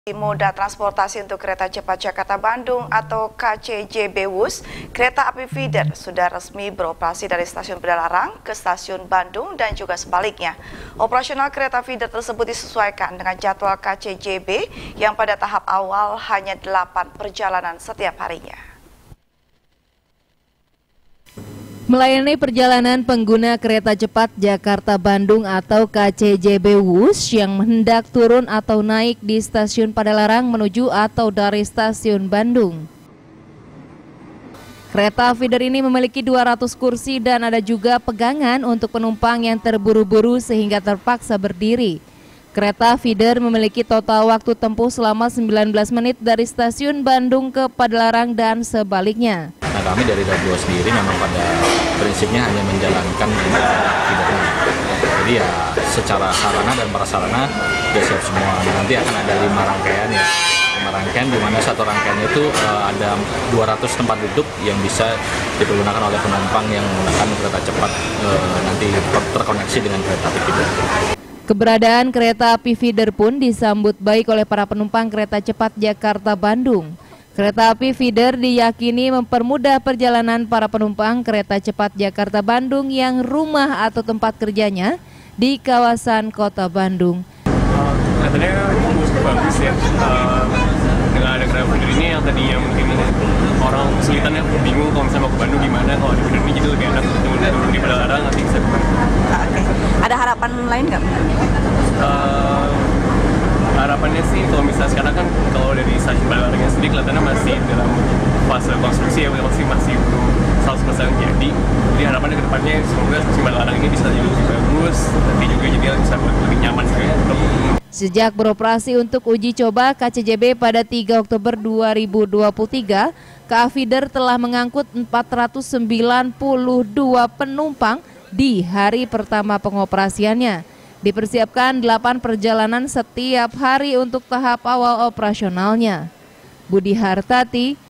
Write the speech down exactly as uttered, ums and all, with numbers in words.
Moda transportasi untuk kereta cepat Jakarta-Bandung atau K C J B Wus, kereta api feeder sudah resmi beroperasi dari stasiun Padalarang ke stasiun Bandung dan juga sebaliknya. Operasional kereta feeder tersebut disesuaikan dengan jadwal K C J B yang pada tahap awal hanya delapan perjalanan setiap harinya. Melayani perjalanan pengguna kereta cepat Jakarta-Bandung atau K C J B Wus yang hendak turun atau naik di stasiun Padalarang menuju atau dari stasiun Bandung. Kereta feeder ini memiliki dua ratus kursi dan ada juga pegangan untuk penumpang yang terburu-buru sehingga terpaksa berdiri. Kereta feeder memiliki total waktu tempuh selama sembilan belas menit dari stasiun Bandung ke Padalarang dan sebaliknya. Nah, kami dari Dago sendiri memang pada prinsipnya hanya menjalankan feedernya. Jadi ya secara sarana dan prasarana sudah siap semua. Nanti akan ada lima rangkaian ya, lima rangkaian di mana satu rangkaiannya itu uh, ada dua ratus tempat duduk yang bisa dipergunakan oleh penumpang yang menggunakan kereta cepat uh, nanti terkoneksi dengan kereta api feeder. Keberadaan kereta api feeder pun disambut baik oleh para penumpang kereta cepat Jakarta-Bandung. Kereta api feeder diyakini mempermudah perjalanan para penumpang kereta cepat Jakarta-Bandung yang rumah atau tempat kerjanya di kawasan kota Bandung. Uh, kelihatannya bagus ya, uh, dengan ada kereta feeder ini yang tadinya mungkin orang kesulitan ya, bingung kalau misalnya mau ke Bandung gimana, kalau di feeder ini jadi lebih enak, turun di Padalarang nanti bisa. Oke, ada harapan lain nggak? Uh, Harapannya sih kalau misalnya sekarang kan kalau dari stasiun Padalarangnya sendiri kelihatannya masih dalam fase konstruksi ya, masih masih belum seratus persen jadi. Jadi harapannya ke depannya semoga stasiun Padalarang ini bisa jadi lebih bagus, nanti juga jadi bisa lebih nyaman juga. Sejak beroperasi untuk uji coba K C J B pada tiga Oktober dua ribu dua puluh tiga, K A Feeder telah mengangkut empat ratus sembilan puluh dua penumpang di hari pertama pengoperasiannya. Dipersiapkan delapan perjalanan setiap hari untuk tahap awal operasionalnya. Budi Hartati,